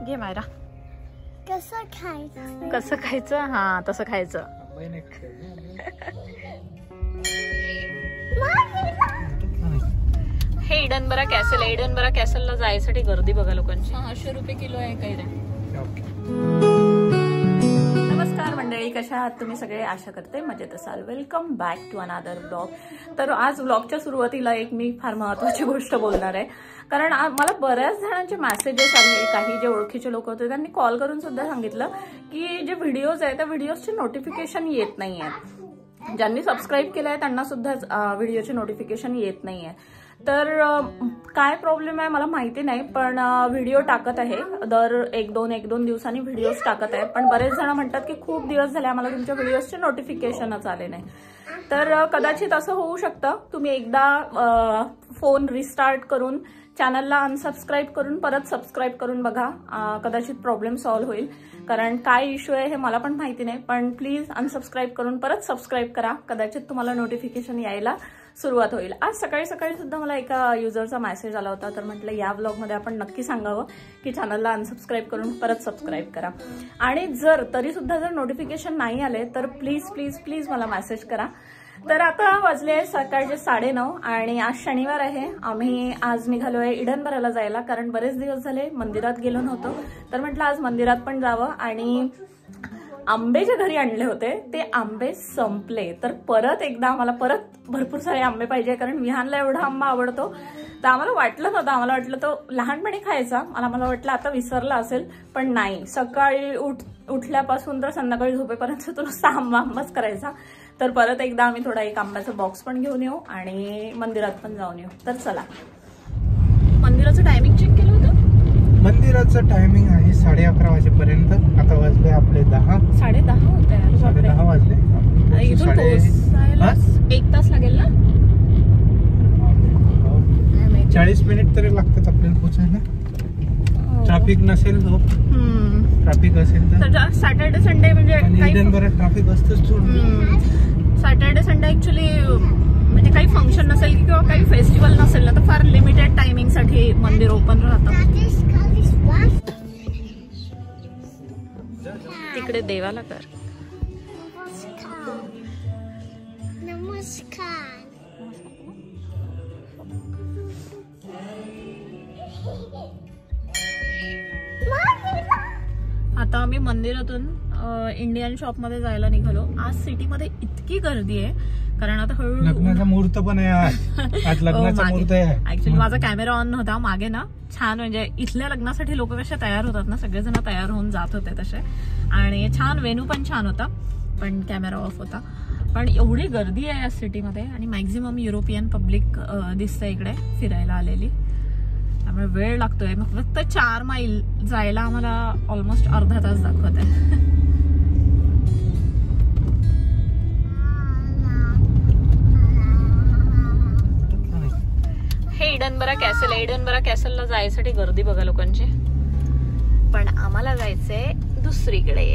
घे मायरा. कसं खायचं? कसं खायचं? हा तसं खायचं. हे इडनबरा कॅसल आहे. इडनबरा कॅसलला जायसाठी गर्दी बघा लोकांची. 600 रुपये किलो आहे कैऱ्या. नमस्कार मंडळी, कशा आहात तुम्ही सगळे? आशा करते मजेत असाल. Welcome back to another blog. तर आज ब्लॉगच्या सुरुवातीला एक मी फार महत्वाची गोष्ट बोलणार आहे, कारण मला बऱ्याच जणांचे मेसेजेस आले. काही जे ओळखीचे लोक होते त्यांनी कॉल करून सुद्धा सांगितलं की जे व्हिडिओज आहेत त्या व्हिडिओजचे नोटिफिकेशन येत नाही आहेत. ज्यांनी सबस्क्राईब केलं आहे त्यांना सुद्धा व्हिडिओचे नोटिफिकेशन येत नाही आहे. तर काय प्रॉब्लेम आहे मला माहिती नाही, पण व्हिडिओ टाकत आहे. दर एक दोन दिवसांनी व्हिडिओज टाकत आहे. पण बरेच जण म्हणतात की खूप दिवस झाले आम्हाला तुमच्या व्हिडिओजचे नोटिफिकेशनच आले नाही. तर कदाचित असं होऊ शकतं. तुम्ही एकदा फोन रिस्टार्ट करून चॅनलला अनसबस्क्राईब करून परत सबस्क्राईब करून बघा. कदाचित प्रॉब्लेम सॉल्व्ह होईल. कारण काय इश्यू आहे हे मला पण माहिती नाही, पण प्लीज अनसबस्क्राईब करून परत सबस्क्राईब करा. कदाचित तुम्हाला नोटिफिकेशन यायला सुरुवात होईल. आज सकाळी सुद्धा मला एका युजरचा मेसेज आला होता. तर म्हटलं या ब्लॉगमध्ये आपण नक्की सांगावं की चॅनलला अनसबस्क्राईब करून परत सबस्क्राईब करा. आणि जर तरी सुद्धा जर नोटिफिकेशन नाही आले तर प्लीज प्लीज प्लीज मला मेसेज करा. तर आता वाजले आहे सकाळचे 9:30 आणि आज शनिवार आहे. आम्ही आज निघालोय इडनबराला जायला, कारण बरेच दिवस झाले मंदिरात गेलो नव्हतो. तर म्हटलं आज मंदिरात पण जावं. आणि आंबे जे घरी आणले होते ते आंबे संपले. तर परत एकदा आम्हाला भरपूर सारे आंबे पाहिजे, कारण विहानला एवढा आंबा आवडतो. तर आम्हाला वाटलं तो लहानपणी खायचा. मला वाटलं आता विसरला असेल, पण नाही. सकाळी उठल्यापासून तर संध्याकाळी झोपेपर्यंत तो नुसता आंबाच करायचा. तर परत एकदा आम्ही थोडा एक आंब्याचा बॉक्स पण घेऊन येऊ आणि मंदिरात पण जाऊन येऊ. तर चला. मंदिराचं टायमिंग चेक केलं होतं. मंदिराचं टायमिंग आहे 11:30 वाजेपर्यंत. आता वाजले आपले 10. 10:30 होते. 10:30 वाजले. इथून पोहोचायला 1 तास लागेल ना. 40 मिनिट तरी लागतात आपल्याला पोहोचायला. ट्रॅफिक नसेल तो. ट्रॅफिक असेल तर सॅटर्डे संडे म्हणजे बरं ट्रॅफिक असतंच. सॅटर्डे संडे ऍक्च्युली म्हणजे काही फंक्शन नसेल किंवा काही फेस्टिवल नसेल ना तर फार लिमिटेड टायमिंग साठी मंदिर ओपन राहतं. तिकडे देवाला कर. नमस्कार. आता आम्ही मंदिरातून इंडियन शॉप मध्ये जायला निघालो. आज सिटीमध्ये इतकी गर्दी आहे, कारण आता हळूहळू लग्नाचा मुहूर्त पण आहे. आज लग्नाचा मुहूर्त आहे. ऍक्च्युली माझा कॅमेरा ऑन नव्हता मागे ना. छान म्हणजे इथल्या लग्नासाठी लोक कसे तयार होतात ना, सगळेजण तयार होऊन जात होते तसे. आणि छान वेन्यू पण छान होता, पण कॅमेरा ऑफ होता. पण एवढी गर्दी आहे या सिटीमध्ये आणि मॅक्झिमम युरोपियन पब्लिक दिसतं इकडे फिरायला आलेली. त्यामुळे वेळ लागतोय. मग फक्त 4 मैल जायला आम्हाला ऑलमोस्ट अर्धा तास दाखवत आहे. हे इडनबरा कॅसल आहे. इडनबरा कॅसलला जायसाठी गर्दी बघा लोकांची. पण आम्हाला जायचंय दुसरीकडे.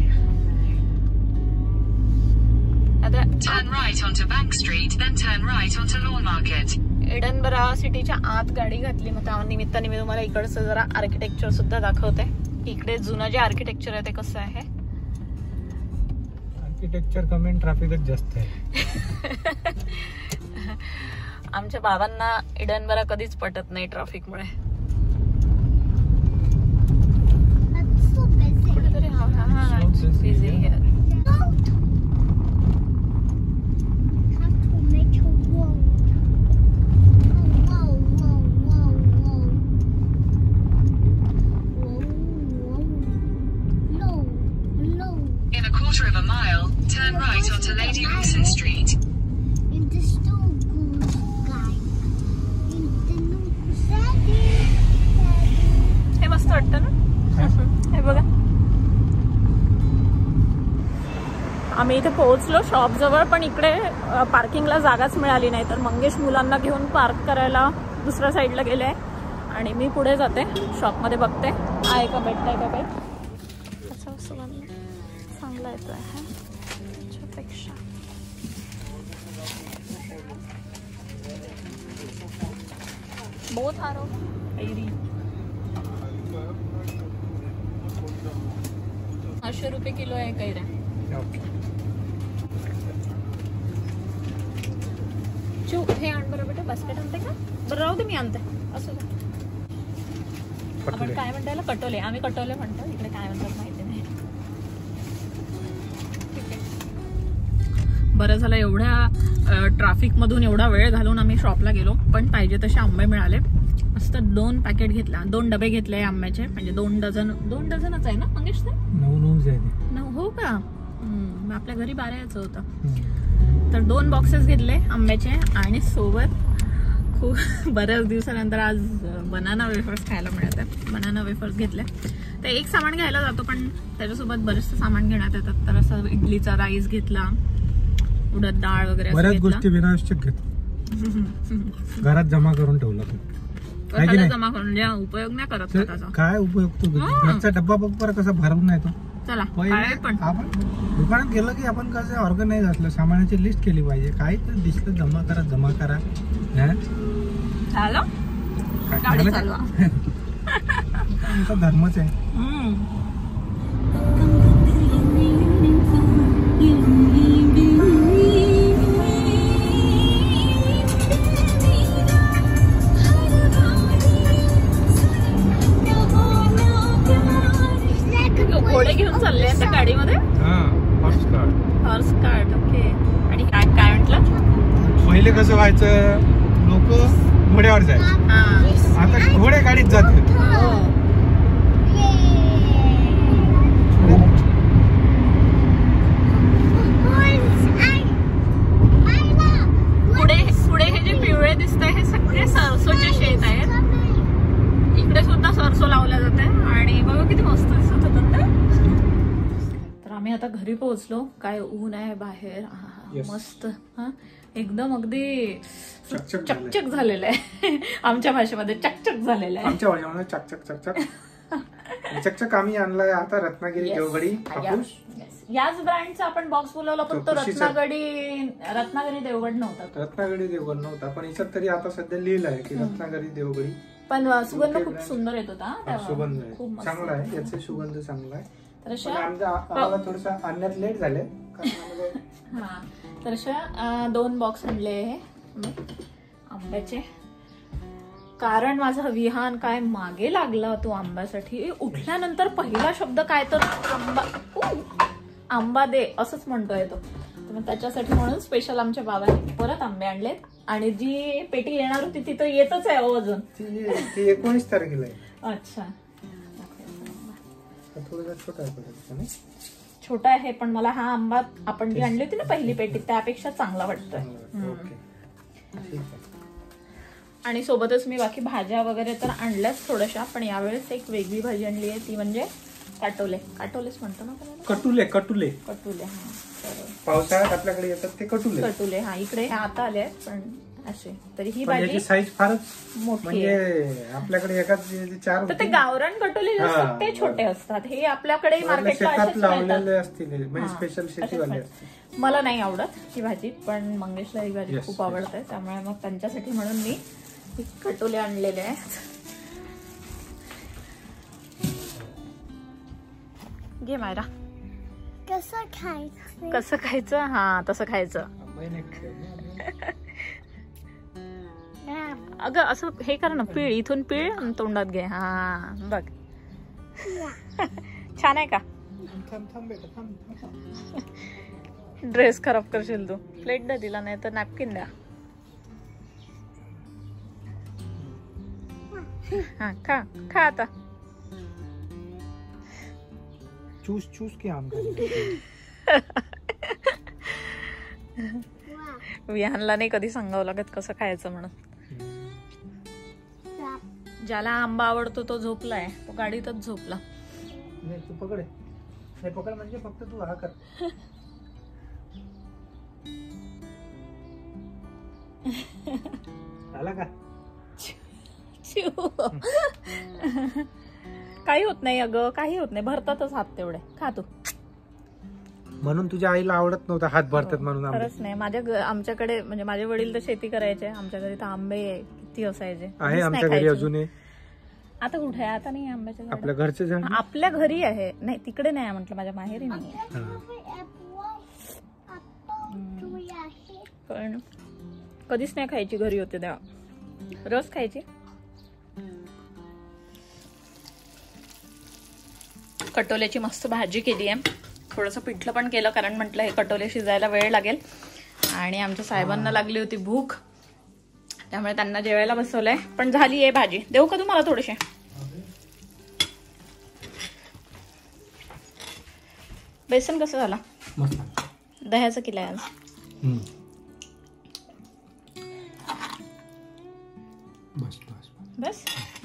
आता turn right onto Bank Street, then turn right onto Lawn Market. इडनबरा सिटीच्या आत गाडी घातली. मग त्या निमित्ताने मी तुम्हाला इकडचं जरा आर्किटेक्चर सुद्धा दाखवते. इकडे जुनं जे आर्किटेक्चर आहे ते कसं आहे. आर्किटेक्चर कमी ट्रॅफिकच जास्त आहे. आमच्या बाबांना इडनबरा कधीच पटत नाही ट्रॅफिकमुळे. कुठेतरी busy In a quarter of a mile, turn right onto Lady Wilson Street. हे मस्त वाटतं ना. हे बघा आम्ही इथे पोहोचलो शॉप जवळ, पण इकडे पार्किंगला जागाच मिळाली नाही. तर मंगेश मुलांना घेऊन पार्क करायला दुसऱ्या साईडला गेले आणि मी पुढे जाते शॉपमध्ये बघते आहे का भेटताय का काही. अच्छा चांगला येतो आहे त्याच्यापेक्षा. बहुत हारो 800 रुपये किलो आहे कैऱ्या. ओके. चू हे आण बरं बेटा. बास्केट आणते का? बरं राहू दे मी आणते. असं आपण काय म्हणतो याला? कटोले. आम्ही कटोले म्हणतो, इकडे काय म्हणतात माहिती नाही. बरं झालं एवढ्या ट्रॅफिक मधून एवढा वेळ घालून आम्ही शॉपला गेलो, पण पाहिजे तसे आंबे मिळाले. मस्त 2 पॅकेट घेतला, 2 डबे घेतले आंब्याचे, म्हणजे 2 डझनच आहे ना मंगेश? 9 हो का? आपल्या घरी 12 याचं होतं. तर 2 बॉक्सेस घेतले आंब्याचे आणि सोबत खूप बऱ्याच दिवसानंतर आज बनाना वेफर्स खायला मिळत आहेत. बनाना वेफर्स घेतले. ते एक सामान घ्यायला जातो पण त्याच्यासोबत बरेचसे सामान घेण्यात येतात. तर असं इडलीचा राईस घेतला, उडद डाळ वगैरे बऱ्याच गोष्टी विनावश्यक घेतो. घरात जमा करून ठेवला तू. जमा करून द्या, उपयोग नाही करत त्याचा. काय उपयोग? तू घरचा डब्बा बघ कसा भरून येतो. चला पण आपण दुकानात गेलं की आपण कसं ऑर्गनाइज असलं, सामानाची लिस्ट केली पाहिजे. काय तर दिसलं जमा करा. आमचा धर्मच आहे. घोडे घेऊन चालले त्या गाडीमध्ये. Horse cart. ओके. आणि काय म्हटलं? पहिले कसं व्हायचं, लोक घोड्यावर जायचे, आता घोडे गाडीत जाते. पुढे हे जे पिवळे दिसत आहे हे सगळे सरसोचे शेत आहेत. इकडे सुद्धा सरसो लावल्या जाते आणि बघा किती मस्त दिसत होतं ते. तर आम्ही आता घरी पोहोचलो. काय ऊन आहे बाहेर. मस्त. एकदम अगदी चकचक झालेलं आहे. आमच्या भाषेमध्ये चकचक झालेलं आहे. आमच्या भाषेमध्ये चकचक आम्ही आणलाय आता रत्नागिरी देवगडी. याच ब्रँडचा आपण बॉक्स बोलवला पण तो रत्नागिरी देवगड नव्हता. पण याच्यात तरी आता सध्या लिहिलं आहे की रत्नागिरी देवगडी. पण सुगंध खूप सुंदर येत होता. सुगंध चांगला आहे, याचे सुगंध चांगला आहे. तर आम्हाला थोडंसं आणण्यात लेट झाले. तर अशा 2 बॉक्स आणले आंब्याचे. कारण माझा विहान काय मागे लागला तो आंब्यासाठी. उठल्यानंतर पहिला शब्द काय तर आंबा दे असंच म्हणतोय तो. मग त्याच्यासाठी म्हणून स्पेशल आमच्या बाबांनी परत आंबे आणलेत. आणि जी पेटी येणार होती ती तर येतच आहे अजून. ती 19 तारखेला आहे. अच्छा. छोटा छोटा आहे पण मला हा आंबा आपण जी आणली होती ना पहिली पेटी त्यापेक्षा चांगला वाटतोय. आणि सोबतच मी बाकी भाज्या वगैरे तर आणल्याच थोड्याशा, पण यावेळेस एक वेगळी भाजी आणली आहे ती म्हणजे काटोलेच म्हणतो ना. कटुले. पावसाळ्यात आपल्याकडे येतात ते कटुले. हा इकडे आता आले पण असे. तरी ही भाजी साईज फारच मोठी आहे. आपल्याकडे एकाच 4. तर ते गावरान कटोले जे असतात ते छोटे असतात. हे आपल्याकडे मार्केटला असतील म्हणजे स्पेशल शेतीवाले. मला नाही आवडत ही भाजी, पण मंगेशला ही भाजी खूप आवडते. त्यामुळे मग त्यांच्यासाठी म्हणून मी कटोले आणलेले आहेत. घे मायरा. कसं खायचं? हा तसं खायचं. अगं असं हे कर ना, पीळ इथून पीळ आणि तोंडात घे. हा बघ छान आहे का? ड्रेस खराब करशील तू. प्लेट द्या दिला, नाही तर नॅपकिन द्या. हा खा खा आता. चूस के आम. विहानला नाही कधी सांगावं लागत कसं खायचं म्हणून. ज्याला आंबा आवडतो तो झोपलाय, तो गाडीतच झोपला. नाही तू पकड. नाही पकड म्हणजे फक्त तू हा कर. आला का? काही होत नाही अगं, काही होत नाही. भरतातच हात तेवढे. खा तू. म्हणून तुझ्या आईला आवडत नव्हता हात भरतात म्हणून. खरंच नाही. आमच्याकडे म्हणजे माझे वडील तर शेती करायचे. आमच्या घरी तर आंबे किती असायचे. आहे आमच्या घरी अजूनही. आता कुठे आहे? आता नाही आंब्याचं झाड. आपल्या घरचे झाड आपल्या घरी आहे. नाही तिकडे नाही म्हटलं, माझ्या माहेरी नाही. पण कधीच नाही खायची, घरी होते तेव्हा रस खायची. कटोल्याची मस्त भाजी केली आहे. थोडंसं पिठलं पण केलं, कारण म्हटलं हे कटोले शिजायला वेळ लागेल. आणि आमच्या साहेबांना लागली होती भूक, त्यामुळे त्यांना जेवायला बसवलंय. पण झाली आहे भाजी. देऊ का तुम्हाला थोडेसे? बेसन कसं झाला? दह्याचं केलंय आज. बस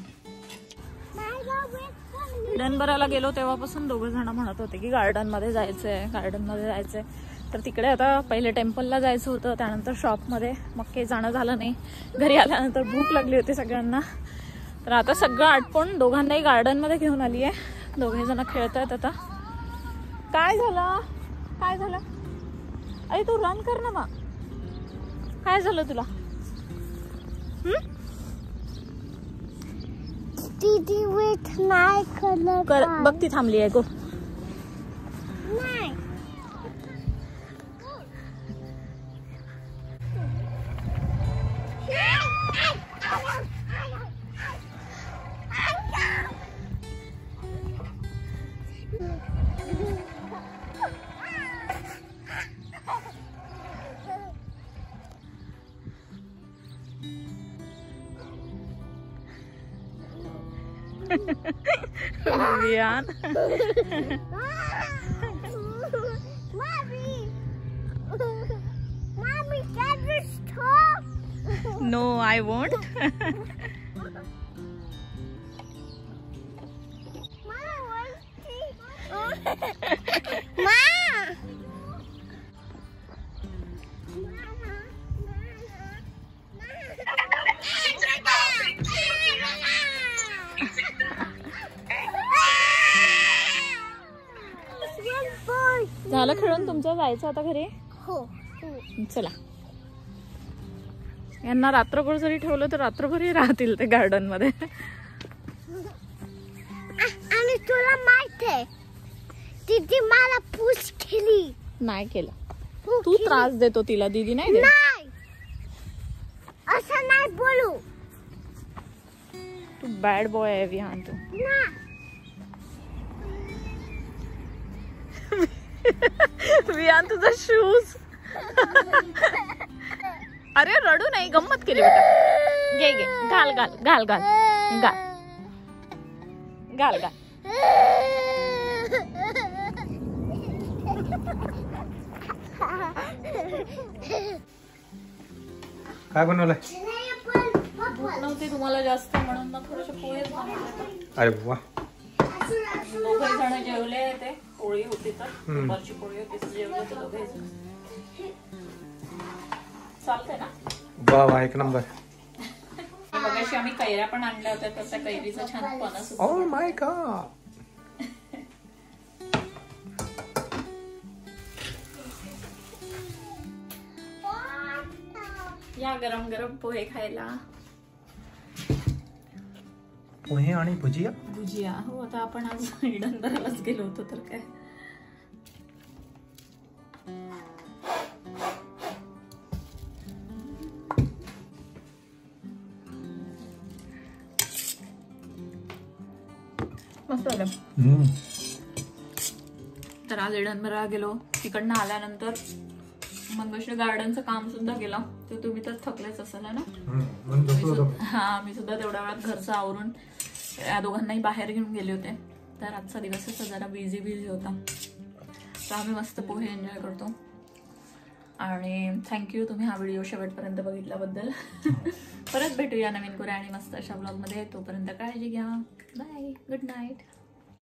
डनबराला गेलो तेव्हापासून दोघं जण म्हणत होते की गार्डन मध्ये जायचंय. तर तिकडे आता पहिले टेम्पलला जायचं होतं, त्यानंतर शॉपमध्ये. मग काही जाणं झालं नाही. घरी आल्यानंतर भूक लागली होती सगळ्यांना. तर आता सगळं आटपून दोघांनाही गार्डन मध्ये घेऊन आली आहे. दोघे जण खेळतायत आता. काय झालं? अरे तू रन कर ना बा. काय झालं तुला? दीदी विथ नाही कलर बघ ती थांबली आहे. गो. नाही Viaan. Mommy, can you stop? No, I won't. झालं खेळून तुमचं? जायचं आता घरी? हो. चला. यांना रात्रभर जरी ठेवलं तर रात्रभरही राहतील ते गार्डन मध्ये. आणि तुला माहित आहे दीदी मला पुश केली. नाही केलं. तू त्रास देतो तिला, दीदी नाही देत. नाही असं नाही बोलू. तू बॅड बॉय आहे विहान. तू विहान तुझा शूज. अरे रडू नाही, गंमत केली बेटा. घे घाल घाल घाल घाल घाल घाल घाल. काय बनवलंय? भूक नव्हती तुम्हाला जास्त म्हणून मग थोडेसे पोहे बनवले. अरे वा. दोघे जण जेवले. ते पोळी होती तर दुपारची पोळी होती, जेवले होते दोघे जण. चालतंय ना? वा एक नंबर. बघाशी आम्ही कैऱ्या पण आणल्या होत्या, तर त्या कैरीचं छान फणस होतं. Oh my god. या गरम गरम पोहे खायला. पोहे आणि भुजिया. भुजिया. हो, आता आपण आज डनबरालाच गेलो होतो तर काय. मस्त झालं. तर आज डनबराला गेलो. तिकडनं आल्यानंतर मंगेशने गार्डनचं काम सुद्धा केलं. तर तुम्ही तर थकलेच असाल ना? हा, मी सुद्धा तेवढ्या वेळात घरचं आवरून या दोघांनाही बाहेर घेऊन गेले होते. तर आजचा दिवसच जरा बिझी होता. तर आम्ही मस्त पोहे एन्जॉय करतो. आणि थँक्यू तुम्ही हा व्हिडिओ शेवटपर्यंत बघितल्याबद्दल. परत भेटूया नवीन कुऱ्या आणि मस्त अशा ब्लॉगमध्ये. तोपर्यंत काळजी घ्या. बाय. Good night.